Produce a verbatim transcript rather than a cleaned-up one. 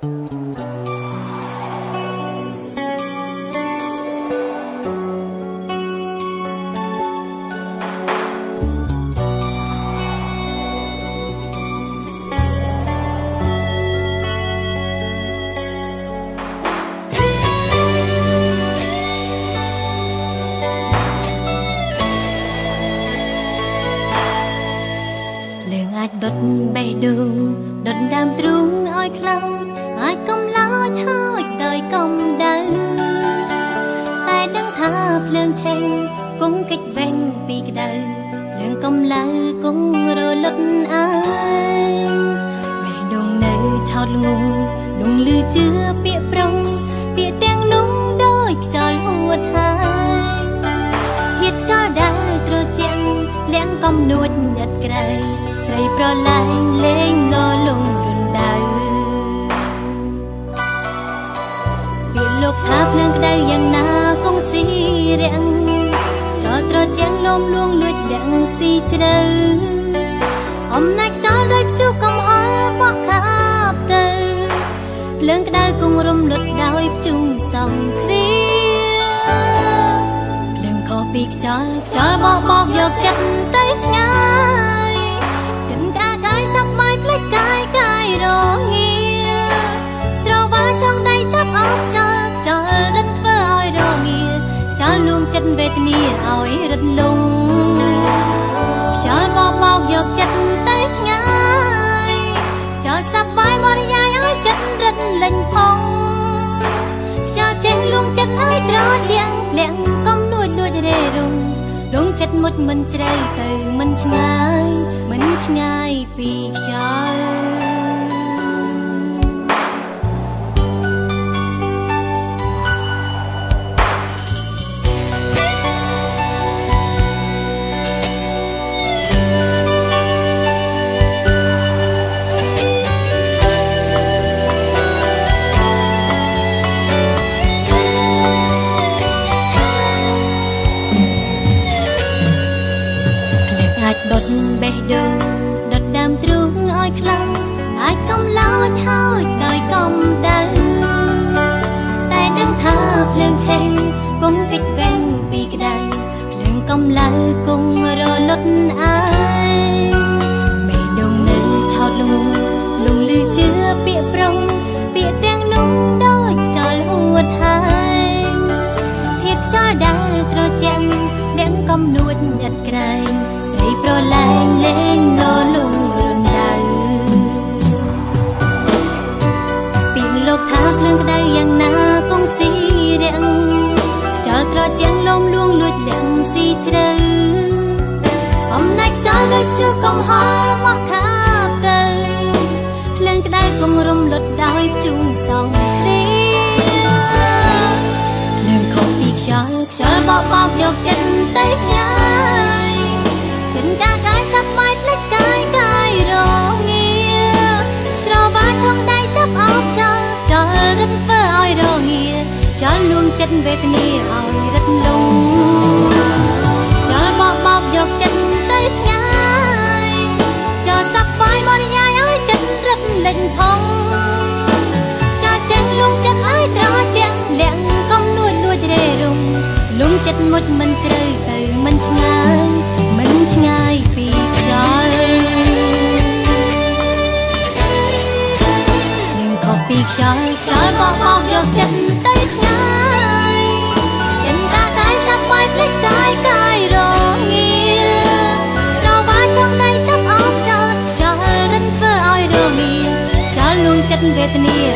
ដុតបេះដូងដុតដើមទ្រូងឲ្យខ្លោចអាចកំលោចហើយដោយកំដៅតែដឹងថាភ្លើងឆេងគង់កិច្ចវែងពីក្ដៅភ្លើងកំឡៅគង់រលត់អើយបេះដូងនៅឆោតល្ងងលងលឺជឿពាក្យប្រុងពាក្យទាំងនោះដោយខ្យល់ហួតហើយហៀតខ្យល់ដែលត្រជាក់លៀងកំនួចញ៉ាត់ក្រៃស្រីប្រឡាយលេងងលងរំដៅពាក្យលោកថាភ្លើងក្ដៅយ៉ាងណាគង់ស៊ីរាំងចោលត្រជាក់លំលួងលួចលាក់ស៊ីជ្រៅអំណាចខ្យល់ដោយព្យុះកំហល់បក់ខាប់ទៅភ្លើងក្ដៅគង់រំលត់ដោយព្យុះសង្គ្រាភ្លើងខុសពីខ្យល់ខ្យល់បោកបោកយកចិត្តទៅឆ្ងាយផ្លេចកាយកាយរងាស្រវាចង់ដៃចាប់អោបចោលចោលរត់ធ្វើឲ្យរងាចោលលួងចិត្តវេទនាឲ្យរត់លងចោលបោកបោកយកចិត្តទៅឆ្ងាយចោលសាប់បាយបរិយាយឲ្យចិត្តរត់លេងផងចោលចេះលួងចិត្តឲ្យត្រជាក់លៀងកំនួចលួចរេរងរងចិត្តមុជមិនជ្រៅទៅមិនឆ្ងាយមិនឆ្ងាយពីខ្យល់ដុតបេះដូងដុតដើមទ្រូងឲ្យខ្លោចអាចកំលោចហើយដោយកំដៅតែដឹងថាភ្លើងឆេងគង់កិច្ចវែងពីក្ដៅភ្លើងកំឡៅគង់រលត់អើយបេះដូងនៅឆោតល្ងងលងលឺជឿពាក្យប្រុងពាក្យទាំងនោះដោយខ្យល់ហួតហើយហៀតខ្យល់ដែលត្រជាក់លៀងកំនួចញ៉ាត់ក្រែងប្រឡាយលេងងលងរំដៅពីលោកថាភ្លើងក្ដៅយ៉ាងណាគង់ស៊ីរាំងខ្យល់ត្រជាក់លំលួងលួចលាក់ស៊ីជ្រៅអំណាចខ្យល់ដោយព្យុះកំហល់មកខាប់ទៅភ្លើងក្ដៅគង់រំលត់ដោយព្យុះសង្គ្រាភ្លើងខុសពីខ្យល់ខ្យល់បោកបោកយកចិត្តទៅឆ្ងាយចិនតាកាយសាប់បាយផ្លេចកាយកាយរងាស្រវាចង់ដៃចាប់អោបចោលចោលរត់ធ្វើឲ្យរងាចោលលួងចិត្តវេទនាឲ្យរត់លងចោលបោកបោកយកចិត្តទៅឆ្ងាយចោលសាប់បាយបរិយាយឲ្យចិត្តរត់លេងផងចោលចេះលួងចិត្តឲ្យត្រជាក់លៀងកំនួចលួចរេរងលួងចិត្តមុជមិនជ្រៅទៅមិនឆ្ងាយមិនឆ្ងាយពីខ្យល់នឹងខុសពីខ្យល់ខ្យល់បោកបោកយកចិត្តទៅឆ្ងាយចិនតាកាយសាប់បាយផ្លេចកាយកាយរងាស្រវាចង់ដៃចាប់អោបចោលចោលរិនធ្វើឲ្យរងាចោលលួងចិត្តវេទនា